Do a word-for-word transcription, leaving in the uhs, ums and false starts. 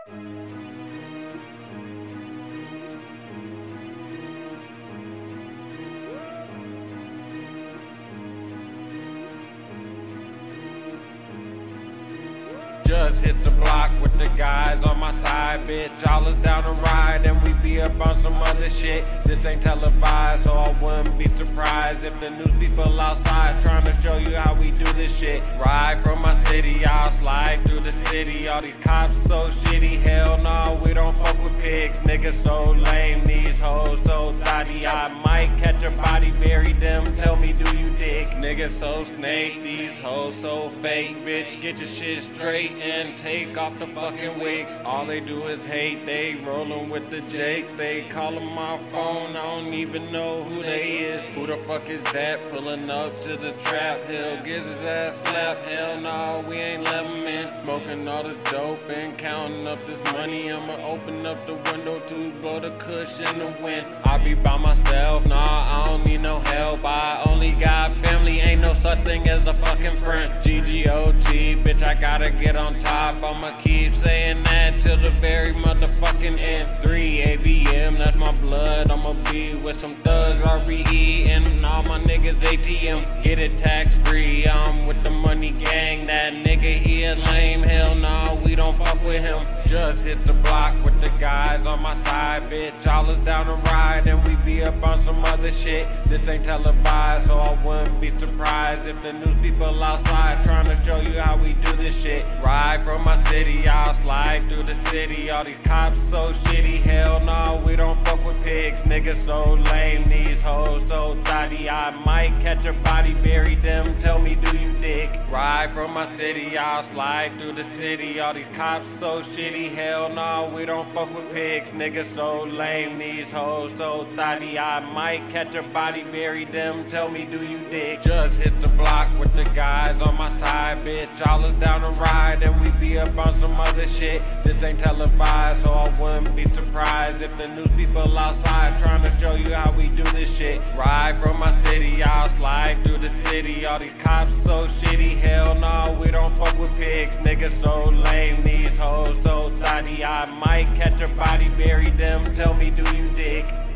Just hit the block with the guys on my side, bitch. All is down to ride and we be up on some other shit. This ain't televised, so I wouldn't be surprised if the news people outside trying to show you how we do this shit. Ride from my city, I'll slide through the city. All these cops so shitty, hell no, we don't fuck with pigs. Niggas so lame, these hoes so dotty. I might catch a body, bury them, tell me do you dig? Niggas so snake, these hoes so fake. Bitch, get your shit straight and take off the fucking wig. All they do is hate, they rollin' with the Jakes. They callin' my phone, I don't even know who they is. Who the fuck is that pullin' up to the trap hill? Gives his ass slap, hell no, we ain't let him in. Smoking all this dope and counting up this money. I'ma open up the window to blow the kush in the wind. I be by myself, nah, I don't need no help. I only got family, ain't no such thing as a fucking friend. G G O T, bitch, I gotta get on top. I'ma keep saying that till the very motherfucking end. Three A B M, that's my blood. I'ma be with some thugs, R B E, and all my niggas A T M. Get it tax free, I'm with the money gang. That nigga, he a lame, hell no, we don't fuck with him. Just hit the block with the guys on my side, bitch. All is down to ride and we be up on some other shit. This ain't televised, so I wouldn't be surprised if the news people outside trying to show you how we do this shit. Ride from my city, I'll slide through the city. All these cops so shitty, hell no, we don't fuck with pigs. Niggas so lame, these hoes so dotty. I might catch a body, bury them, tell me do you dig? Ride from my city, I'll slide through the city. All these cops so shitty, hell no, we don't fuck with pigs. Niggas so lame, these hoes so thotty. I might catch a body, bury them, tell me do you dig? Just hit the block with the guys on my side, bitch. All is down to ride and we be up on some other shit. This ain't televised, so I wouldn't be surprised if the news people outside trying to show you how we do this shit. Ride from my city, I'll slide through the city. All these cops so shitty, hell no, we don't fuck with pigs. Niggas so lame, these hoes so thotty. I might catch a body, bury them, tell me do you dig?